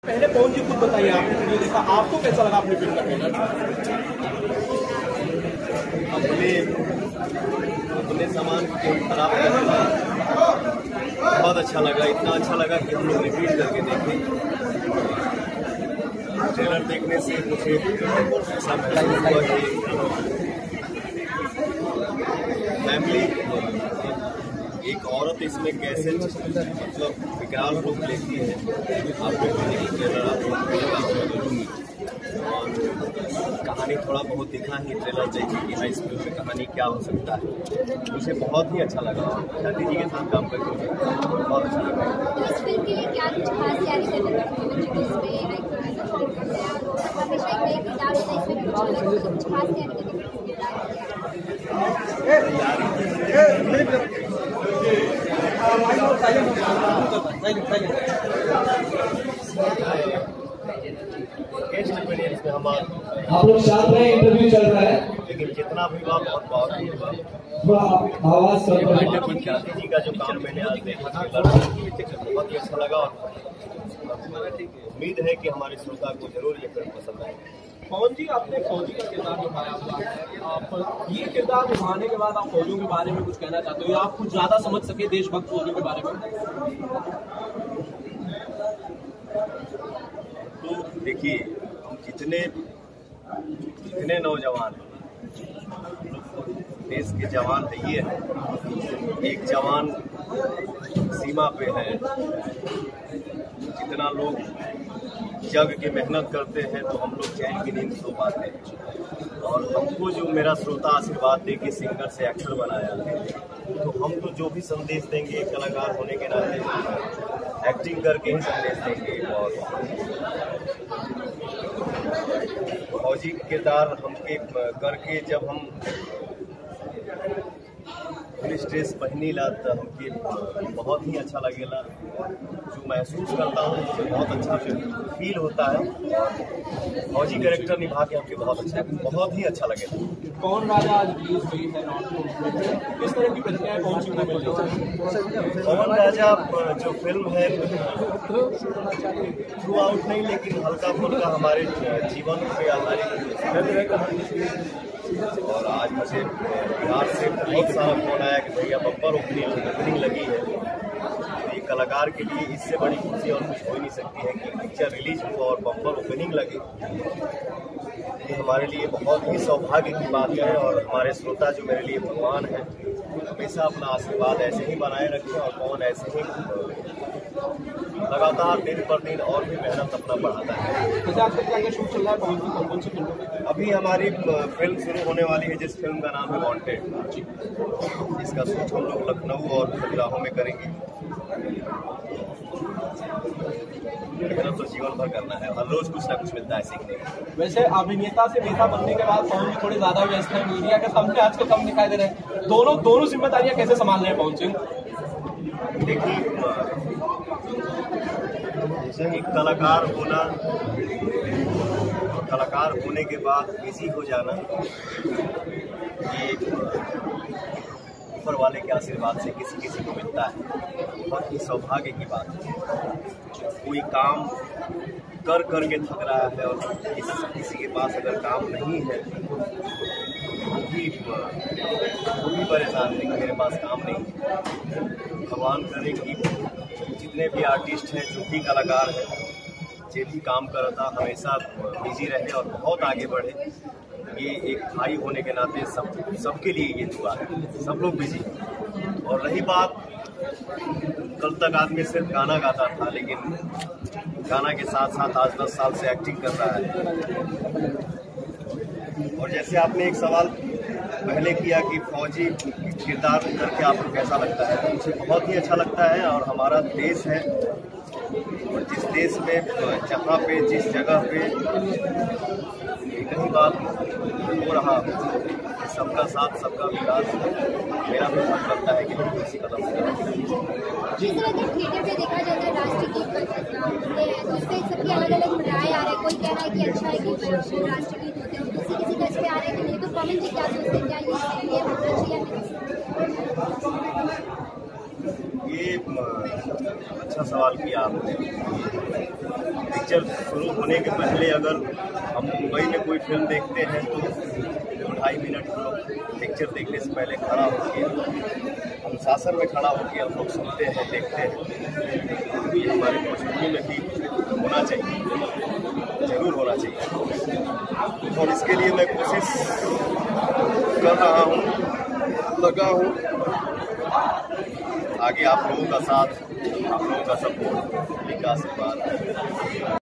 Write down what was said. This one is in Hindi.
पहले पवन जी खुद बताइए, आपने वीडियो देखा, आपको कैसा लगा अपनी फिल्म का ट्रेलर? अपने सामान खराब बहुत अच्छा लगा, इतना अच्छा लगा कि हम लोग रिपीट करके देखे। ट्रेलर देखने से मुझे ऐसा महसूस हुआ कि फैमिली एक औरत इसमें कैसे मतलब विकराल रूप लेती है। आपको ट्रेलर और कहानी थोड़ा बहुत दिखा ही, ट्रेलर देखिए कि हाई स्कूल में कहानी क्या हो सकता है। मुझे बहुत ही अच्छा लगा और शादी जी के साथ काम करके मुझे बहुत अच्छा लगा। तो इस फिल्म के लिए क्या कुछ खास तैयारी करनी पड़ती है बच्चों को? इसमें हमेशा एक किरदार होता है, इसमें कुछ अलग कुछ खास तैयारी करनी पड़ती एक्सपीरियंस में हमारा आप लोग शांत रहे, इंटरव्यू चल रहा है। लेकिन जितना भी हुआ बहुत बहुत ही हुआ। थोड़ा आवाज कर दो। शादी जी का जो काम मैंने आज देखा बहुत ही अच्छा लगा और उम्मीद है कि हमारे श्रोता को जरूर ये फिल्म पसंद आएगी। पवन जी, आपने फौजी का किरदार निभाया हुआ है, आप ये किरदार निभाने के बाद आप फौजियों के बारे में कुछ कहना चाहते हो या आप कुछ ज्यादा समझ सके देशभक्त फौजियों के बारे में? तो देखिए, हम जितने नौजवान हैं, देश के जवान है, ये है एक जवान सीमा पे है। जितना लोग जग के मेहनत करते हैं तो हम लोग चैन की नींद सो पाते हैं। और हमको जो मेरा श्रोता आशीर्वाद दे के सिंगर से एक्टर बनाया, तो हम तो जो भी संदेश देंगे कलाकार होने के नाते एक्टिंग करके ही संदेश देंगे। और फौजी किरदार हमके करके जब हम पुलिस ड्रेस पहनी ला तो हमके बहुत ही अच्छा लगेला। जो महसूस करता हूँ मुझे बहुत अच्छा फील होता है। फौजी कैरेक्टर निभा के हमके बहुत ही अच्छा लगेगा। पवन राजा आज रिलीज हुई है नॉर्थ में, किस तरह की प्रतिक्रियाएं पहुंची हुई? पवन राजा जो फिल्म है थ्रू आउट नहीं, लेकिन हल्का फुल्का हमारे जीवन पे आधारित। और आज मुझे बिहार से बहुत सारा फोन आया कि भैया बम्पर ओपनिंग लगी है। एक कलाकार के लिए इससे बड़ी खुशी और कुछ हो ही नहीं सकती है कि पिक्चर रिलीज हो और बम्पर ओपनिंग लगे। ये हमारे लिए बहुत ही सौभाग्य की बात है। और हमारे श्रोता जो मेरे लिए भगवान है, हमेशा अपना आशीर्वाद ऐसे ही बनाए रखें और पवन ऐसे ही लगातार दिन पर दिन और भी मेहनत अपना बढ़ाता है। अभी हमारी फिल्म शुरू होने वाली है, जिस फिल्म का नाम है वांटेड। इसका शूट हम लोग लखनऊ और खजुराहो में करेंगे। मेहनत तो जीवन भर करना है, हर रोज कुछ ना कुछ मिलता है सीखने को। वैसे अभिनेता से नेता बनने के बाद पवन जी थोड़े ज्यादा व्यस्त हैं, मीडिया के सामने आजकल कम दिखाई दे रहे हैं। दोनों जिम्मेदारियां कैसे संभाल रहे हैं पवन सिंह? देखिए, एक कलाकार होना और कलाकार होने के बाद बिजी हो जाना, ये ऊपर वाले के आशीर्वाद से किसी को मिलता है। बहुत ही सौभाग्य की बात है। कोई काम कर के थक रहा है और किसी के पास अगर काम नहीं है वो भी परेशान है कि मेरे पास काम नहीं। भगवान करे कि जितने भी आर्टिस्ट हैं, जो भी कलाकार हैं, जो भी काम करता हमेशा बिजी रहे और बहुत आगे बढ़े। ये एक भाई होने के नाते सबके लिए ये दुआ है। सब लोग बिजी। और रही बात, कल तक आदमी सिर्फ गाना गाता था, लेकिन गाना के साथ साथ आज 10 साल से एक्टिंग कर रहा है। और जैसे आपने एक सवाल पहले किया कि फौजी किरदार करके आपको कैसा लगता है, तो मुझे बहुत ही अच्छा लगता है। और हमारा देश है, और जिस देश में जहाँ पे जिस जगह पे कहीं बात हो रहा, सबका साथ सबका विकास, मेरा भी मन करता है कि हम इसी कदम से जिस तरह के थिएटर पे देखा जाता है राष्ट्रीय गीत होते हैं, तो उस पर सबकी अलग अलग राय आ रहा है। कोई कह रहा है कि अच्छा है कि राष्ट्रीय गीत होते हैं, किसी दर्ज पे आ रहा है कि नहीं। तो पवन जी क्या सोचते हैं, क्या ये होना चाहिए? ये ये अच्छा सवाल किया आपने। पिक्चर शुरू होने के पहले अगर हम मुंबई में कोई फिल्म देखते हैं तो 2-2.5 मिनट हम लोग पिक्चर देखने से पहले खड़ा होकर अनुशासन में खड़ा होकर हम लोग सुनते हैं, देखते हैं। ये हमारे भोजपुरी में भी होना चाहिए, जरूर होना चाहिए। और इसके लिए मैं कोशिश कर रहा हूँ, लगा हूँ। आगे आप लोगों का साथ, आप लोगों का सपोर्ट, विकास के बाद